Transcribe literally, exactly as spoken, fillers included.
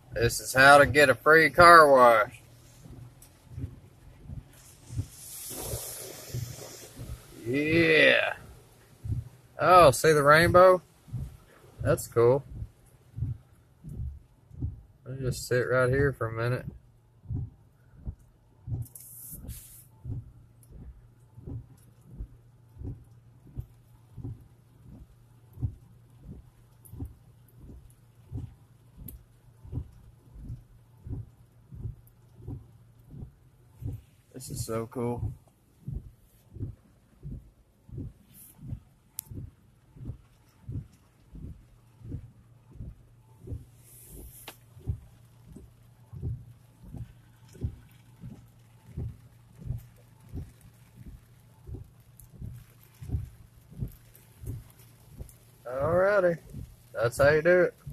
This is how to get a free car wash. Yeah. Oh, see the rainbow? That's cool. I'll just sit right here for a minute. This is so cool. Alrighty. That's how you do it.